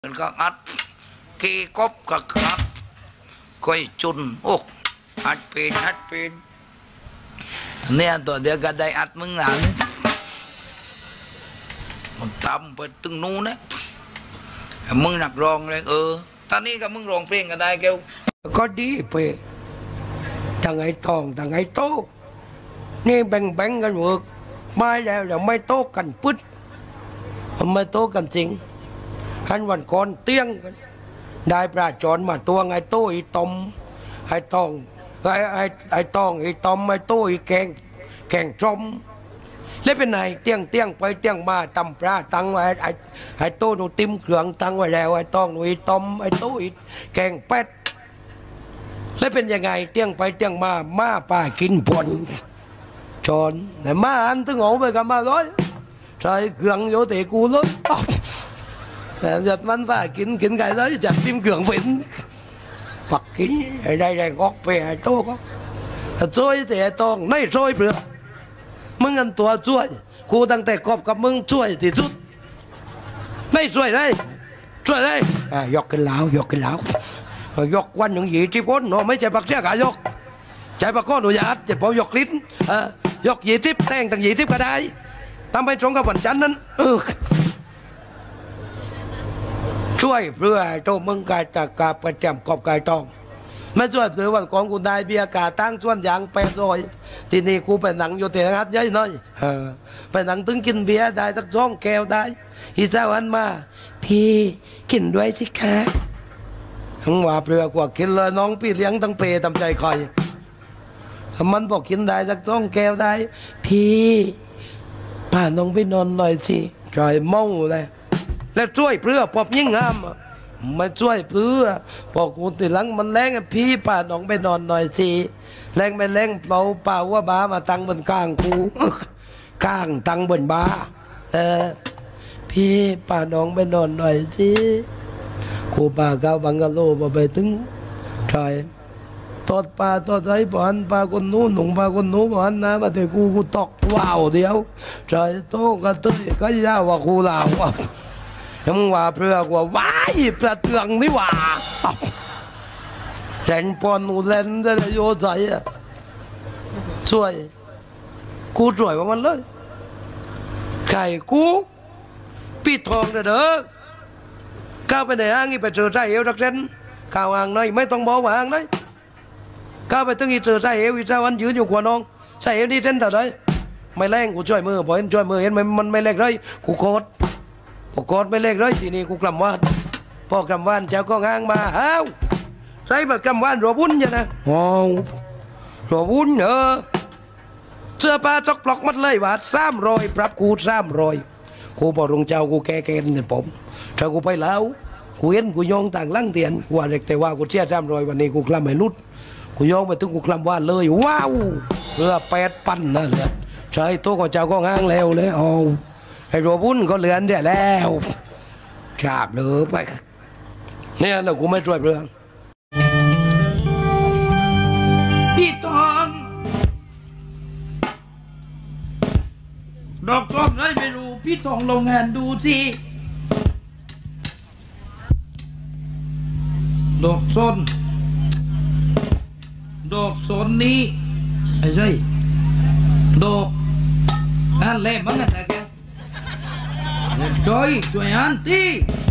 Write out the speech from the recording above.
มันก็อัดกีกบก็ครับก้อยจุนโอ้อัดเป็นเนี่ยตัวเดียวก็ได้อัดมึงหลังมันตำไปตึงนู้นนะมึงหนักร้องเลยตอนนี้ก็มึงร้องเพลงก็ได้แกวก็ดีไปทั้งไอ้ทองทั้งไอ้โตนี่แบ่งกันเวิร์กไม่แล้วเดี๋ยวไม่โตกันปึ๊ดไม่โตกันจริงขันวันก่อนเตี้ยงกันได้ปลาจอนมาตัวไงโต้อีตอมไอ้ตองไอ้ตองไอ้ตอมไอ้โต้อีแกงจอมแล้วเป็นไงเตี้ยงไปเตี้ยงมาตำปลาตั้งไว้ไอ้โต้หนูติ้มเครื่องตั้งไว้แล้วไอ้ตองหนูอีตอมไอ้โต้อีแกงเป็ดแล้วเป็นยังไงเตี้ยงไปเตี้ยงมาป่ากินผลจอนแต่มาอันตึงโง่ไปกับมาร้อยใส่เครื่องโยเตกูเลยแต่giậtมันว่ากินcái đấy giật tim cường phình hoặc kín ở đây góc về tô có trôi thì to này trôi đượcมึงănตัวช่วยกูตั้งแต่กบกับมึงช่วยที่สุดไม่ช่วยเลยยกกันแล้วยกวันอย่างยี่ที่พ้นเนาะไม่ใช่ปักเสี้ยกายกใจปักก้อนหนูยัดจะพอยกลิ้นยกยี่ทิพแต่งตั้งยี่ทิพก็ได้ทำไปตรงกับวันจันทร์นั้นช่วยเพื่อโตมึงกายจากกาประจำกอบกายตองไม่ช่วยเพื่อวันของกูได้เบียร์กาตั้งส่วนอย่าง800ที่นี่กูไปหนังอยู่แต่งัดย่อยน้อยไปหนังถึงกินเบียร์ได้สัก2 แก้วได้อีเจ้าอันมาพี่กินด้วยสิคะทั้งว่าเพื่อกว่ากินเลยน้องพี่เลี้ยงตั้งเปตำใจคอยถ้ามันบอกกินได้สัก2 แก้วได้พี่พาน้องไปนอนหน่อยสิจอยเมาเลยแล้วช่วยเพื่อปอบยิ่งงามมาช่วยเพื่อพอกูติดหลังมันแรงพี่ป่าน้องไปนอนหน่อยสิแรงไม่แรงเปล่าว่าบ้ามาตั้งบนกลางกูกลางตั้งบนบ้าพี่ป่าน้องไปนอนหน่อยสิกูป่าเก้าบังกะโลมาไปถึงใช่ตอดป่าตอดไรบ่อนป่าคนนู้นหนุ่มป่าคนนู้นบ่อนนะมาแต่กูตอกว้าวเดียวใช่โตก็ตื้อก็ยาวว่ากูลาวยังว่าเพื่อกว่าว้ายปลาเตืองนี่ว่าเล่นปอนนูเล่นได้โยใจช่วยกูช่วยว่ามันเลยไก่กูปีทองเด้อก้าวไปในห้างนี่ไปเจอใจเอวรักเส้นข่าวห่างหน่อยไม่ต้องบอกว่าห่างเลยก้าวไปตึงอีเจอใจเอวอีเจ้าวันยืนอยู่ขวานองใจเอวนี่เส้นแต่ไหนไม่แรงกูช่วยมือพอเห็นช่วยมือเห็นมันไม่แรงเลยกูโคตรพอกดไม่เล็กเลยทีนี้กูกลับว่านพอกลับว่านเจ้าก็ง้างมาใช่มากลับว่านรัวบุญยังนะรัวบุญเสื้อผ้าจอกปลอกมัดเลยว่า300ปรับกู300กูบอกลงเจ้ากูแก่เงินผมถ้ากูไปแล้วกูเห็นกูยองต่างลั่งเตียนกูว่าเด็กแต่ว่ากูเชี่ย300วันนี้กูกลับไม่รุดกูยองไปถึงกูกลับว่านเลยว้าวเรือ8,000นั่นแหละใช่ตัวของเจ้าก็ง้างแล้วเลยไอ้รัวบุญก็เลือนได้แล้วชาบเหลือไปเนี่ยเรากูไม่ช่วยเรื่องพี่ทองดอกส้มได้ไม่รู้พี่ทองลงงานดูสิดอกส้นนี้ไอ้ไรดอกอันเล่มมั้งแต่แกช่วยอันที่